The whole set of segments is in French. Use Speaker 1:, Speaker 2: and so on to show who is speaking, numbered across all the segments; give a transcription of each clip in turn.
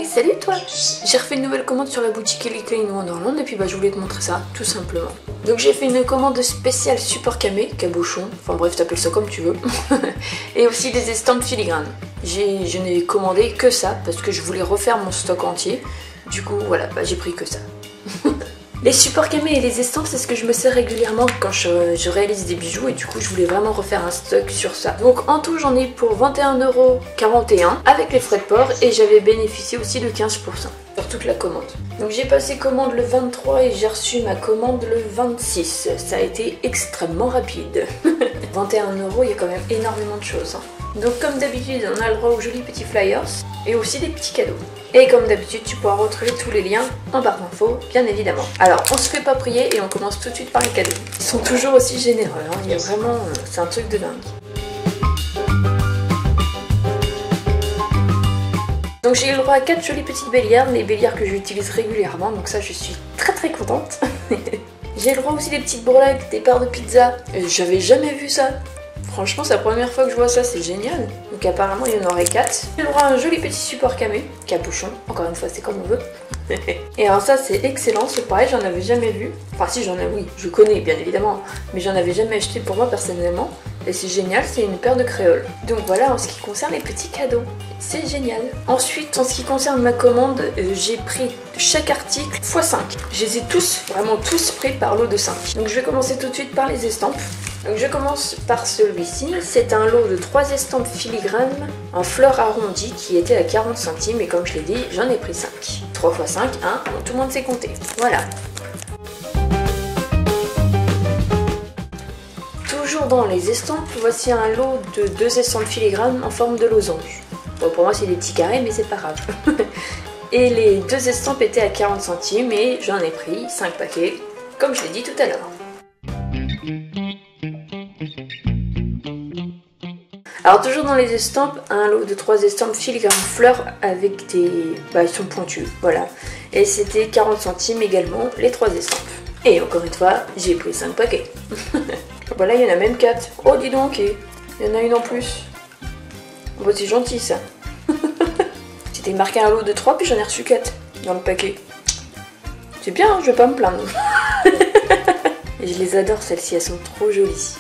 Speaker 1: salut toi! J'ai refait une nouvelle commande sur la boutique Elite in Wonderland et puis je voulais te montrer ça, tout simplement. Donc j'ai fait une commande spéciale support camé, cabochon, enfin bref t'appelles ça comme tu veux. Et aussi des estampes filigranes. Je n'ai commandé que ça parce que je voulais refaire mon stock entier. Du coup voilà, j'ai pris que ça. Les supports camés et les estampes, c'est ce que je me sers régulièrement quand je réalise des bijoux et du coup je voulais vraiment refaire un stock sur ça. Donc en tout j'en ai pour 21,41€ avec les frais de port et j'avais bénéficié aussi de 15% sur toute la commande. Donc j'ai passé commande le 23 et j'ai reçu ma commande le 26. Ça a été extrêmement rapide. 21€, il y a quand même énormément de choses. Donc comme d'habitude on a le droit aux jolis petits flyers et aussi des petits cadeaux. Et comme d'habitude tu pourras retrouver tous les liens en barre d'infos bien évidemment. Alors on se fait pas prier et on commence tout de suite par les cadeaux. Ils sont toujours aussi généreux, il y a vraiment, c'est un truc de dingue. Donc j'ai eu le droit à 4 jolies petites bélières, les bélières que j'utilise régulièrement, donc ça je suis très contente. J'ai le droit aussi des petites breloques, des parts de pizza, j'avais jamais vu ça. Franchement, c'est la première fois que je vois ça, c'est génial. Donc apparemment, il y en aurait 4. J'ai le droit à un joli petit support camé, capuchon. Encore une fois, c'est comme on veut. Et alors ça, c'est excellent. C'est pareil, j'en avais jamais vu. Enfin si, oui, je connais bien évidemment. Mais j'en avais jamais acheté pour moi personnellement. Et c'est génial, c'est une paire de créoles. Donc voilà, en ce qui concerne les petits cadeaux. C'est génial. Ensuite, en ce qui concerne ma commande, j'ai pris chaque article x5. Je les ai tous, vraiment tous pris par lot de 5. Donc je vais commencer tout de suite par les estampes. Donc je commence par celui-ci, c'est un lot de 3 estampes filigranes en fleurs arrondies qui étaient à 40 centimes et comme je l'ai dit, j'en ai pris 5. 3 x 5, hein, bon, tout le monde sait compter. Voilà. Toujours dans les estampes, voici un lot de 2 estampes filigranes en forme de losange. Bon, pour moi c'est des petits carrés mais c'est pas grave. Et les 2 estampes étaient à 40 centimes et j'en ai pris 5 paquets, comme je l'ai dit tout à l'heure. Alors toujours dans les estampes, un lot de 3 estampes filigrane fleurs avec des... ils sont pointus, voilà. Et c'était 40 centimes également, les 3 estampes. Et encore une fois, j'ai pris 5 paquets. Voilà, il y en a même 4. Oh dis donc, il y en a une en plus. Bon, c'est gentil ça. C'était marqué un lot de 3 puis j'en ai reçu 4 dans le paquet. C'est bien, hein, je vais pas me plaindre. Et je les adore celles-ci, elles sont trop jolies.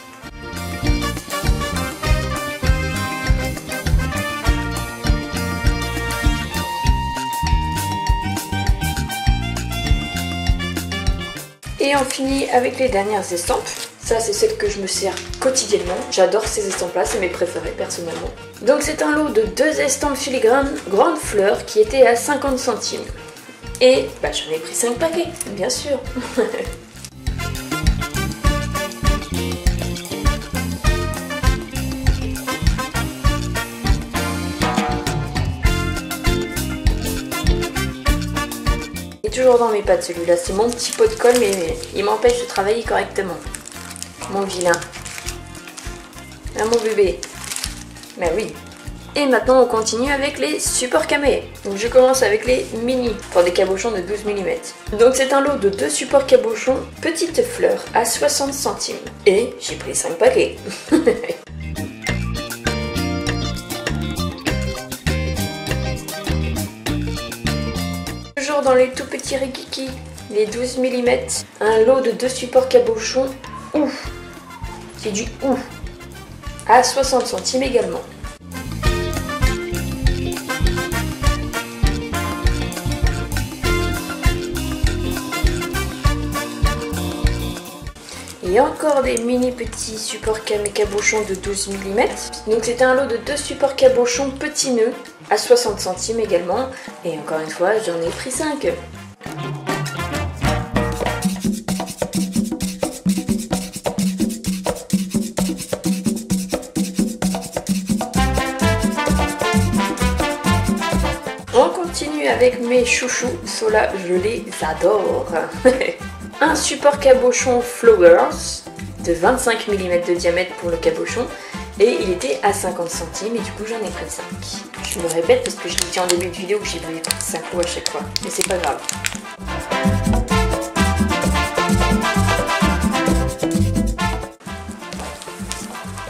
Speaker 1: Et on finit avec les dernières estampes. Ça, c'est celle que je me sers quotidiennement. J'adore ces estampes-là, c'est mes préférées personnellement. Donc c'est un lot de 2 estampes filigranes grandes fleurs qui étaient à 50 centimes. Et j'en ai pris 5 paquets, bien sûr. Toujours dans mes pattes celui-là, c'est mon petit pot de colle mais il m'empêche de travailler correctement. Mon vilain. Ah mon bébé. Ben oui. Et maintenant on continue avec les supports camés. Donc je commence avec les mini pour des cabochons de 12 mm. Donc c'est un lot de 2 supports cabochons petites fleurs à 60 centimes. Et j'ai pris 5 paquets. Dans les tout petits rikiki, les 12 mm, un lot de 2 supports cabochons, ouf, c'est du ouf, à 60 centimes également. Et encore des mini petits supports camé cabochons de 12 mm. Donc c'était un lot de 2 supports cabochons petits nœuds à 60 centimes également. Et encore une fois, j'en ai pris 5. On continue avec mes chouchous. Ceux-là, je les adore. Un support cabochon Flowers de 25 mm de diamètre pour le cabochon et il était à 50 centimes et du coup j'en ai pris 5. Je me répète parce que je l'ai dit en début de vidéo que j'ai pris 5 lots à chaque fois, mais c'est pas grave.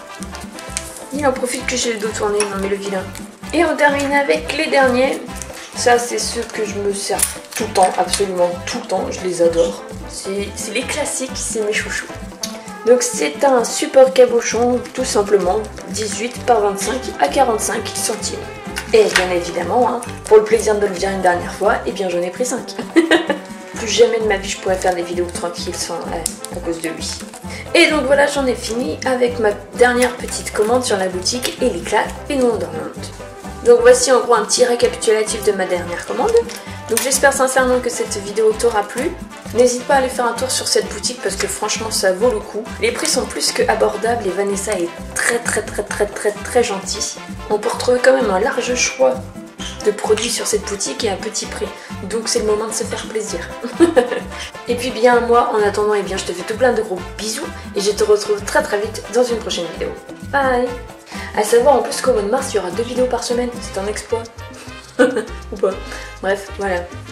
Speaker 1: Il en profite que j'ai le dos tourné, non mais le vilain. Et on termine avec les derniers. Ça, c'est ceux que je me sers tout le temps, absolument tout le temps. Je les adore. C'est les classiques, c'est mes chouchous. Donc c'est un support cabochon, tout simplement, 18 par 25 à 45 centimes. Et bien évidemment, hein, pour le plaisir de le dire une dernière fois, eh bien j'en ai pris 5. Plus jamais de ma vie je pourrais faire des vidéos tranquilles sans à cause de lui. Et donc voilà, j'en ai fini avec ma dernière petite commande sur la boutique et l'éclat pénombre dormante. Donc voici en gros un petit récapitulatif de ma dernière commande. Donc j'espère sincèrement que cette vidéo t'aura plu. N'hésite pas à aller faire un tour sur cette boutique parce que franchement ça vaut le coup. Les prix sont plus que abordables et Vanessa est très gentille. On peut retrouver quand même un large choix de produits sur cette boutique et à petit prix. Donc c'est le moment de se faire plaisir. Et puis bien moi en attendant, eh bien, je te fais tout plein de gros bisous et je te retrouve très vite dans une prochaine vidéo. Bye. À savoir en plus qu'au mois de mars il y aura 2 vidéos par semaine, c'est un exploit. Ou pas. Bref, voilà.